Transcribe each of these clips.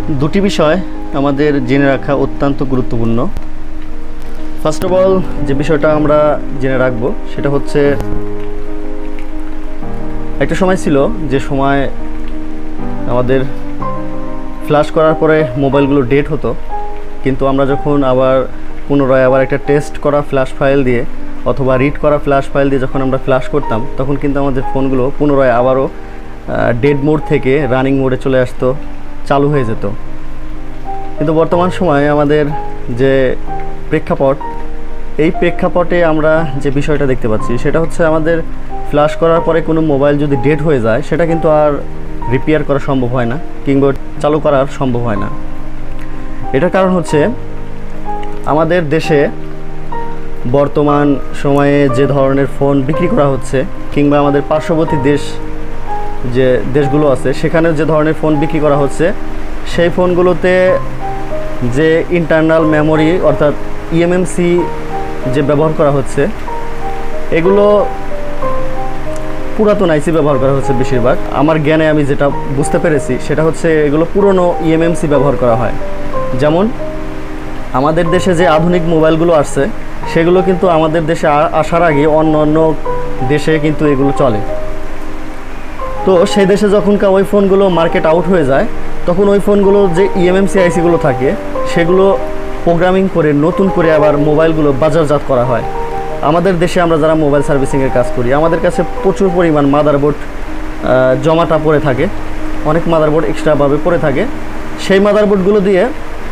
দুটি বিষয় আমাদের জেনে রাখা অত্যন্ত গুরুত্বপূর্ণ। ফার্স্ট অফ অল যে বিষয়টা আমরা জেনে রাখবো সেটা হচ্ছে, একটা সময় ছিল যে সময় আমাদের ফ্ল্যাশ করার পরে মোবাইলগুলো ডেট হতো, কিন্তু আমরা যখন আবার পুনরায় একটা টেস্ট করা ফ্ল্যাশ ফাইল দিয়ে অথবা রিড করা ফ্ল্যাশ ফাইল দিয়ে যখন আমরা ফ্ল্যাশ করতাম, তখন কিন্তু আমাদের ফোনগুলো পুনরায় আবারও ডেড মোড থেকে রানিং মোডে চলে আসতো, চালু হয়ে যেত। কিন্তু বর্তমান সময়ে আমাদের যে প্রেক্ষাপট, এই প্রেক্ষাপটে আমরা যে বিষয়টা দেখতে পাচ্ছি সেটা হচ্ছে, আমাদের ফ্ল্যাশ করার পরে কোনো মোবাইল যদি ডেড হয়ে যায় সেটা কিন্তু আর রিপেয়ার করা সম্ভব হয় না, কিংবা চালু করা সম্ভব হয় না। এটার কারণ হচ্ছে, আমাদের দেশে বর্তমান সময়ে যে ধরনের ফোন বিক্রি করা হচ্ছে, কিংবা আমাদের পার্শ্ববর্তী যে দেশগুলো আছে সেখানে যে ধরনের ফোন বিক্রি করা হচ্ছে, সেই ফোনগুলোতে যে ইন্টারনাল মেমোরি অর্থাৎ ইএমএমসি যে ব্যবহার করা হচ্ছে, এগুলো পুরাতন আইসি ব্যবহার করা হচ্ছে বেশিরভাগ। আমার জ্ঞানে আমি যেটা বুঝতে পেরেছি সেটা হচ্ছে, এগুলো পুরনো ইএমএমসি ব্যবহার করা হয়। যেমন আমাদের দেশে যে আধুনিক মোবাইলগুলো আসছে, সেগুলো কিন্তু আমাদের দেশে আসার আগে অন্য অন্য দেশে কিন্তু এগুলো চলে। তো সেই দেশে যখন ওই ফোনগুলো মার্কেট আউট হয়ে যায়, তখন ওই ফোনগুলো যে ইএমএমসি আইসিগুলো থাকে সেগুলো প্রোগ্রামিং করে নতুন করে আবার মোবাইলগুলো বাজারজাত করা হয়। আমাদের দেশে আমরা যারা মোবাইল সার্ভিসিংয়ের কাজ করি, আমাদের কাছে প্রচুর পরিমাণ মাদারবোর্ড জমাটা পড়ে থাকে, অনেক মাদারবোর্ড এক্সট্রাভাবে পড়ে থাকে। সেই মাদারবোর্ডগুলো দিয়ে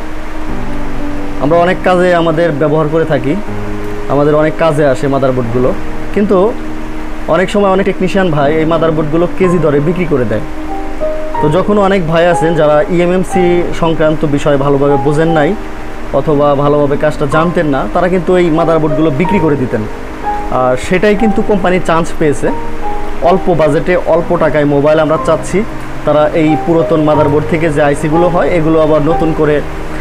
আমরা অনেক কাজে আমাদের ব্যবহার করে থাকি, আমাদের অনেক কাজে আসে মাদারবোর্ডগুলো। কিন্তু অনেক সময় অনেক টেকনিশিয়ান ভাই এই মাদারবোর্ডগুলো কেজি দরে বিক্রি করে দেয়। তো যখন অনেক ভাই আছেন যারা ইএমএমসি সংক্রান্ত বিষয় ভালোভাবে বোঝেন নাই অথবা ভালোভাবে কাজটা জানতেন না, তারা কিন্তু এই মাদারবোর্ডগুলো বিক্রি করে দিতেন। আর সেটাই কিন্তু কোম্পানি চান্স পেয়েছে, অল্প বাজেটে অল্প টাকায় মোবাইল আমরা চাচ্ছি, তারা এই পুরাতন মাদারবোর্ড থেকে যে আইসিগুলো হয় এগুলো আবার নতুন করে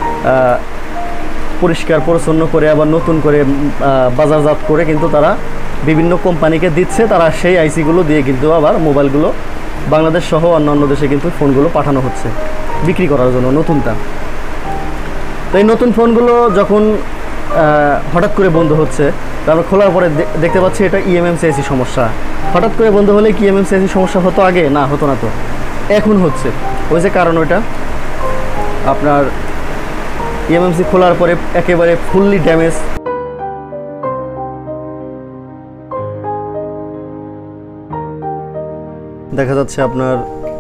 পরিষ্কার পরিচ্ছন্ন করে আবার নতুন করে বাজারজাত করে কিন্তু তারা বিভিন্ন কোম্পানিকে দিচ্ছে। তারা সেই আইসিগুলো দিয়ে কিন্তু আবার মোবাইলগুলো বাংলাদেশ সহ অন্যান্য দেশে কিন্তু ফোনগুলো পাঠানো হচ্ছে বিক্রি করার জন্য নতুনটা। তো এই নতুন ফোনগুলো যখন হঠাৎ করে বন্ধ হচ্ছে, তারপর খোলার পরে দেখতে পাচ্ছি এটা ইএমএমসি আইসি সমস্যা। হঠাৎ করে বন্ধ হলে কি ইএমএমসি আইসি সমস্যা হতো আগে? না, হতো না। তো এখন হচ্ছে, ওই যে কারণ ওইটা আপনার ইএমএমসি খোলার পরে একেবারে ফুললি ড্যামেজ। দেখা যাচ্ছে আপনার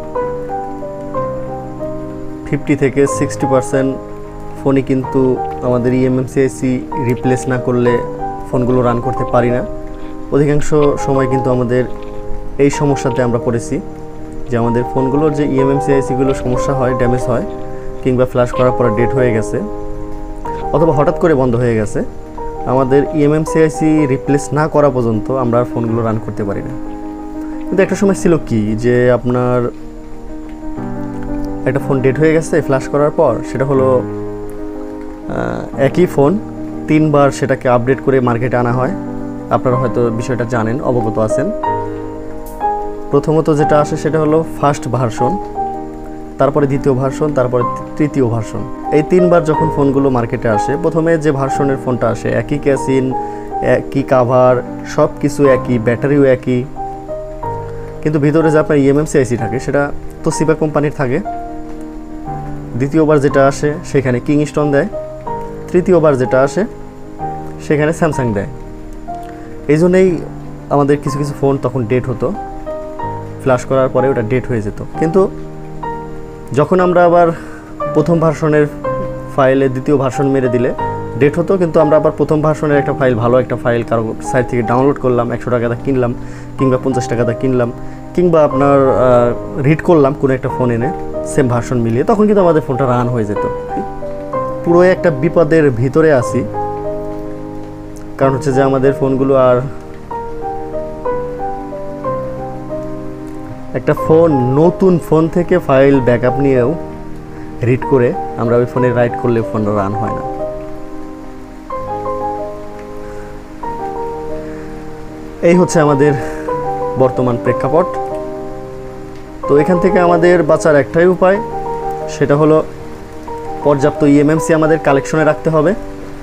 50 থেকে 60% ফোনই কিন্তু আমাদের ইএমএমসি আইসি রিপ্লেস না করলে ফোনগুলো রান করতে পারি না। অধিকাংশ সময় কিন্তু আমাদের এই সমস্যাতে আমরা পড়েছি যে আমাদের ফোনগুলোর যে ইএমএমসি আইসিগুলো সমস্যা হয়, ড্যামেজ হয়, কিংবা ফ্ল্যাশ করার পরে ডেট হয়ে গেছে অথবা হঠাৎ করে বন্ধ হয়ে গেছে, আমাদের ইএমএমসি আইসি রিপ্লেস না করা পর্যন্ত আমরা ফোনগুলো রান করতে পারি না। কিন্তু একটা সময় ছিল কি, যে আপনার একটা ফোন ডেট হয়ে গেছে ফ্ল্যাশ করার পর, সেটা হলো একই ফোন 3 বার সেটাকে আপডেট করে মার্কেটে আনা হয়। আপনারা হয়তো বিষয়টা জানেন, অবগত আছেন। প্রথমত যেটা আসে সেটা হলো ফার্স্ট ভার্সন, তারপরে দ্বিতীয় ভার্সন, তারপরে তৃতীয় ভার্সন। এই 3 বার যখন ফোনগুলো মার্কেটে আসে, প্রথমে যে ভার্সনের ফোনটা আসে একই ক্যাসিন, একই কাভার, সব কিছু একই, ব্যাটারিও একই, কিন্তু ভিতরে যে আপনার ইএমএমসি আইসি থাকে সেটা তোশিবা কোম্পানির থাকে। দ্বিতীয়বার যেটা আসে সেখানে কিংস্টন দেয়, তৃতীয়বার যেটা আসে সেখানে স্যামসাং দেয়। এই জন্যই আমাদের কিছু কিছু ফোন তখন ডেট হতো, ফ্ল্যাশ করার পরে ওটা ডেট হয়ে যেত। কিন্তু যখন আমরা আবার প্রথম ভার্সনের ফাইলে দ্বিতীয় ভার্সন মেরে দিলে ডেট হতো, কিন্তু আমরা আবার প্রথম ভার্সনের একটা ফাইল, ভালো একটা ফাইল কারো সাইট থেকে ডাউনলোড করলাম, 100 টাকাটা কিনলাম কিংবা 50 টাকাটা কিনলাম, কিংবা আপনার রিড করলাম কোনো একটা ফোন এনে সেম ভার্সন মিলিয়ে, তখন কিন্তু আমাদের ফোনটা রান হয়ে যেত। পুরো একটা বিপদের ভিতরে আছি, কারণ হচ্ছে যে আমাদের ফোনগুলো আর একটা ফোন, নতুন ফোন থেকে ফাইল ব্যাকআপ নিয়েও রিড করে আমরা ওই ফোনে রাইট করলে ফোনটা রান হয় না। এই হচ্ছে আমাদের বর্তমান প্রেক্ষাপট। তো এখান থেকে আমাদের বাঁচার একটাই উপায়, সেটা হলো পর্যাপ্ত ইএমএমসি আমাদের কালেকশনে রাখতে হবে।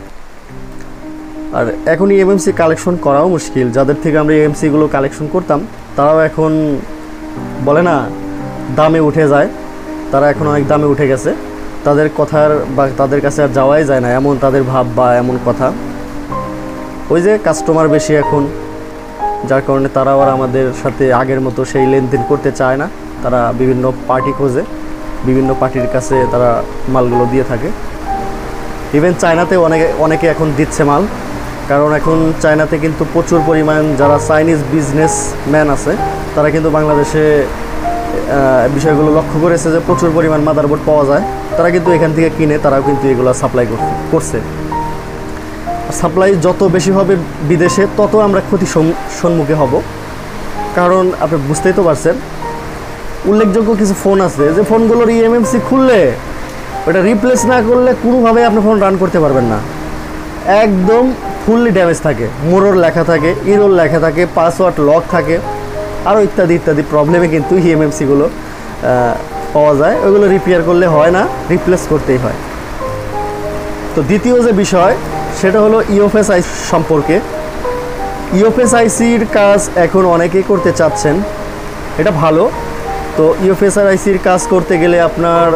আর এখন ইএমএমসি কালেকশন করাও মুশকিল। যাদের থেকে আমরা ইএমসিগুলো কালেকশন করতাম তারাও এখন বলে না দামে উঠে যায়, তারা এখন অনেক দামে উঠে গেছে। তাদের কথার বা তাদের কাছে আর যাওয়াই যায় না, এমন তাদের ভাব বা এমন কথা। ওই যে কাস্টমার বেশি এখন, যার কারণে তারাও আর আমাদের সাথে আগের মতো সেই লেনদেন করতে চায় না। তারা বিভিন্ন পার্টি খোঁজে, বিভিন্ন পার্টির কাছে তারা মালগুলো দিয়ে থাকে। ইভেন চায়নাতে অনেকে এখন দিচ্ছে মাল, কারণ এখন চায়নাতে কিন্তু প্রচুর পরিমাণ যারা চাইনিজ বিজনেসম্যান আছে তারা কিন্তু বাংলাদেশে বিষয়গুলো লক্ষ্য করেছে যে প্রচুর পরিমাণ মাদারবোর্ড পাওয়া যায়। তারা কিন্তু এখান থেকে কিনে তারাও কিন্তু এগুলো সাপ্লাই করছে। সাপ্লাই যত বেশি হবে বিদেশে তত আমরা ক্ষতির সম্মুখে হব। কারণ আপনি বুঝতেই তো পারছেন, উল্লেখযোগ্য কিছু ফোন আছে যে ফোনগুলোর ইএমএমসি খুললে ওটা রিপ্লেস না করলে কোনোভাবে আপনি ফোন রান করতে পারবেন না, একদম ফুললি ড্যামেজ থাকে, মোরর লেখা থাকে, ইরোর লেখা থাকে, পাসওয়ার্ড লক থাকে, আরও ইত্যাদি ইত্যাদি প্রবলেমে কিন্তু ইএমএমসিগুলো পাওয়া যায়। ওইগুলো রিপেয়ার করলে হয় না, রিপ্লেস করতেই হয়। তো দ্বিতীয় যে বিষয় সেটা হলো ইউএফএস আইসি সম্পর্কে। ইউএফএস আইসির কাজ এখন অনেকেই করতে চাচ্ছেন, এটা ভালো। তো ইউএফএস আইসির কাজ করতে গেলে আপনার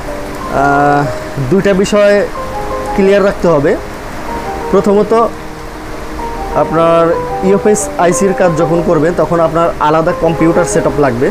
দুইটা বিষয় ক্লিয়ার রাখতে হবে। প্রথমত আপনার ইউএফএস আইসির কাজ যখন করবেন তখন আপনার আলাদা কম্পিউটার সেটআপ লাগবে,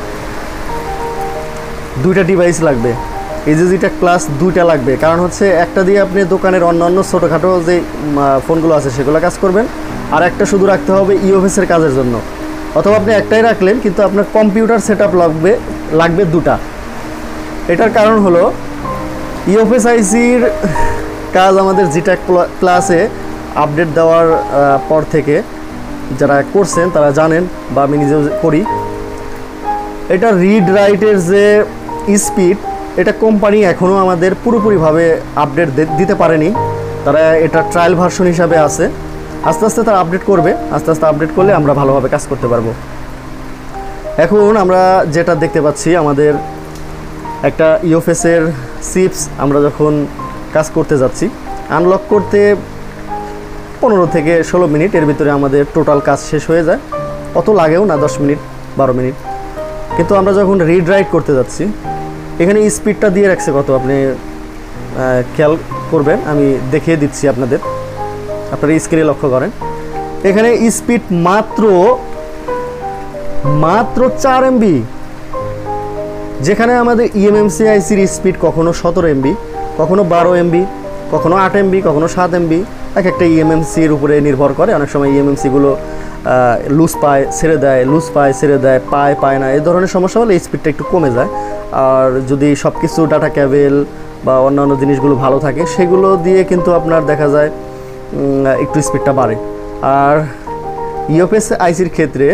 দুইটা ডিভাইস লাগবে, EasyJet প্লাস দুইটা লাগবে। কারণ হচ্ছে একটা দিয়ে আপনি দোকানের অন্যান্য ছোটোখাটো যে ফোনগুলো আছে সেগুলো কাজ করবেন, আর একটা শুধু রাখতে হবে ইউএফএসের কাজের জন্য। অথবা আপনি একটাই রাখলেন কিন্তু আপনার কম্পিউটার সেটআপ লাগবে দুটা। এটার কারণ হলো ইউএফএস আইসির কাজ আমাদের জিটেক প্লাসে আপডেট দেওয়ার পর থেকে যারা করছেন তারা জানেন, বা আমি নিজেও করি। এটা রিড রাইটের যে স্পিড, এটা কোম্পানি এখনও আমাদের পুরোপুরিভাবে আপডেট দিতে পারেনি। তারা এটা ট্রায়াল ভার্সন হিসাবে আছে, আস্তে আস্তে তারা আপডেট করবে। আস্তে আস্তে আপডেট করলে আমরা ভালোভাবে কাজ করতে পারবো। এখন আমরা যেটা দেখতে পাচ্ছি, আমাদের একটা ইউএফএসের চিপস আমরা যখন কাজ করতে যাচ্ছি, আনলক করতে 15 থেকে 16 মিনিট, এর ভিতরে আমাদের টোটাল কাজ শেষ হয়ে যায়। অত লাগেও না, 10 মিনিট 12 মিনিট। কিন্তু আমরা যখন রিড রাইট করতে যাচ্ছি, এখানে স্পিডটা দিয়ে রাখছে কত, আপনি খেয়াল করবেন, আমি দেখিয়ে দিচ্ছি আপনাদের, আপনারা স্ক্রিনে লক্ষ্য করেন। এখানে স্পিড মাত্র 4 MB, যেখানে আমাদের ইএমএমসি আইসির স্পিড কখনো 17 MB, কখনো 12 MB, কখনো 8 MB, কখনো 7 MB। এক একটা ইএমএমসির উপরে নির্ভর করে। অনেক সময় ইএমএমসিগুলো লুজ পায়, ছেড়ে দেয়, লুজ পায়, ছেড়ে দেয়, পায় না, এই ধরনের সমস্যা হলে স্পিডটা একটু কমে যায়। আর যদি সব কিছু ডাটা কেবল বা অন্যান্য জিনিসগুলো ভালো থাকে, সেগুলো দিয়ে কিন্তু আপনার দেখা যায় একটু স্পিডটা বাড়ে। আর ইউএফএস আইসির ক্ষেত্রে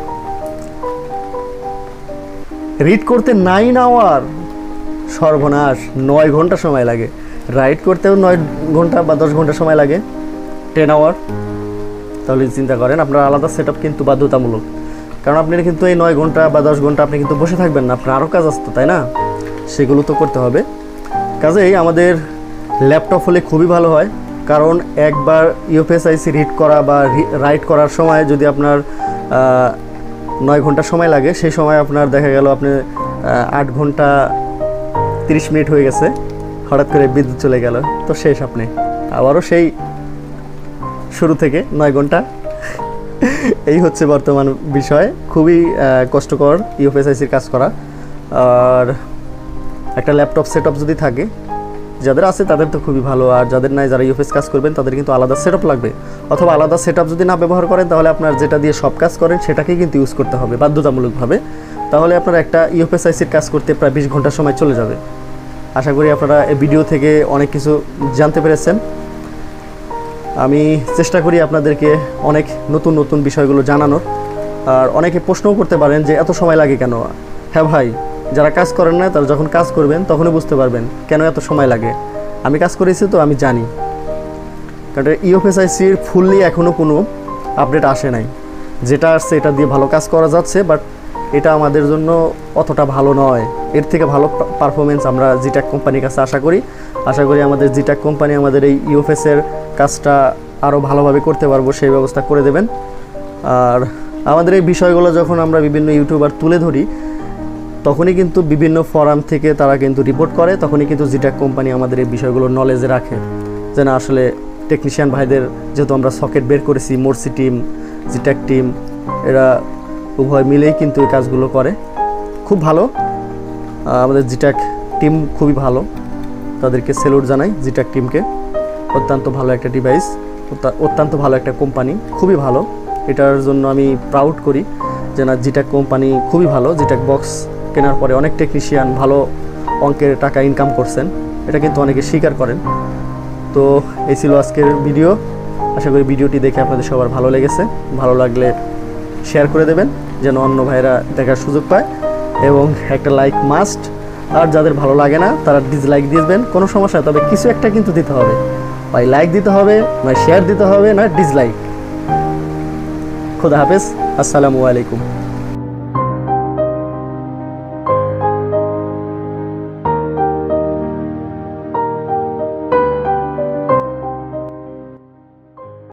রিড করতে 9 আওয়ার, সর্বনাশ, 9 ঘন্টা সময় লাগে। রাইড করতেও 9 ঘন্টা বা 10 ঘন্টা সময় লাগে, 10 আওয়ার। তাহলে চিন্তা করেন, আপনার আলাদা সেটআপ কিন্তু বাধ্যতামূলক। কারণ আপনি কিন্তু এই 9 ঘন্টা বা 10 ঘন্টা আপনি কিন্তু বসে থাকবেন না, আপনার আরও কাজ আসতো, তাই না? সেগুলো তো করতে হবে। কাজেই আমাদের ল্যাপটপ হলে খুবই ভালো হয়, কারণ একবার ইউএফএস আইসি রিড করা বা রাইট করার সময় যদি আপনার 9 ঘন্টা সময় লাগে, সেই সময় আপনার দেখা গেল আপনি 8 ঘন্টা 30 মিনিট হয়ে গেছে, হঠাৎ করে বিদ্যুৎ চলে গেল, তো শেষ আপনি আবারও সেই শুরু থেকে 9 ঘন্টা। এই হচ্ছে বর্তমান বিষয়। খুবই কষ্টকর ইউএফএস আইসির কাজ করা। আর একটা ল্যাপটপ সেটআপ যদি থাকে, যাদের আছে তাদের তো খুবই ভালো। আর যাদের নাই, যারা ইউএফএস কাজ করবেন তাদের কিন্তু আলাদা সেটআপ লাগবে। অথবা আলাদা সেটআপ যদি না ব্যবহার করেন, তাহলে আপনার যেটা দিয়ে সব কাজ করেন সেটাকেই কিন্তু ইউজ করতে হবে বাধ্যতামূলকভাবে। তাহলে আপনার একটা ইউএফএস আইসির কাজ করতে প্রায় 20 ঘন্টা সময় চলে যাবে। আশা করি আপনারা এই ভিডিও থেকে অনেক কিছু জানতে পেরেছেন। আমি চেষ্টা করি আপনাদেরকে অনেক নতুন নতুন বিষয়গুলো জানানোর। আর অনেকে প্রশ্নও করতে পারেন যে এত সময় লাগে কেন? হ্যাঁ ভাই, যারা কাজ করেন না তারা যখন কাজ করবেন তখনই বুঝতে পারবেন কেন এত সময় লাগে। আমি কাজ করেছি তো আমি জানি। কারণ ইউএফএস আইসির ফুললি এখনও কোনো আপডেট আসে নাই। যেটা আসছে এটা দিয়ে ভালো কাজ করা যাচ্ছে, বাট এটা আমাদের জন্য অতটা ভালো নয়। এর থেকে ভালো পারফরমেন্স আমরা জিটেক কোম্পানির কাছে আশা করি আমাদের জিটেক কোম্পানি আমাদের এই ইউএফএসের কাজটা আরও ভালোভাবে করতে পারবো সেই ব্যবস্থা করে দেবেন। আর আমাদের এই বিষয়গুলো যখন আমরা বিভিন্ন ইউটিউবার তুলে ধরি তখনই কিন্তু বিভিন্ন ফোরাম থেকে তারা কিন্তু রিপোর্ট করে, তখনই কিন্তু জিটেক কোম্পানি আমাদের এই বিষয়গুলো নলেজে রাখে যে না আসলে টেকনিশিয়ান ভাইদের যেহেতু আমরা সকেট বের করেছি, মোরসি টিম, জিটেক টিম, এরা উভয় মিলেই কিন্তু এই কাজগুলো করে। খুব ভালো, আমাদের জিটেক টিম খুবই ভালো, তাদেরকে স্যালুট জানাই জিটেক টিমকে। অত্যন্ত ভালো একটা ডিভাইস, অত্যন্ত ভালো একটা কোম্পানি, খুবই ভালো। এটার জন্য আমি প্রাউড করি যে না জিটেক কোম্পানি খুবই ভালো। জিটেক বক্স কেনার পরে অনেক টেকনিশিয়ান ভালো অঙ্কের টাকা ইনকাম করছেন, এটা কিন্তু অনেকে স্বীকার করেন। তো এই ছিল আজকের ভিডিও। আশা করি ভিডিওটি দেখে আপনাদের সবার ভালো লেগেছে। ভালো লাগলে শেয়ার করে দেবেন যেন অন্য ভাইরা দেখার সুযোগ পায়, এবং একটা লাইক মাস্ট। আর যাদের ভালো লাগে না তারা ডিসলাইক দিবেন, কোনো সমস্যা, তবে কিছু একটা কিন্তু দিতে হবে, ভাই লাইক দিতে হবে, নয় শেয়ার দিতে হবে, নয় ডিসলাইক। খুদা হাফেজ, আসসালামু আলাইকুম।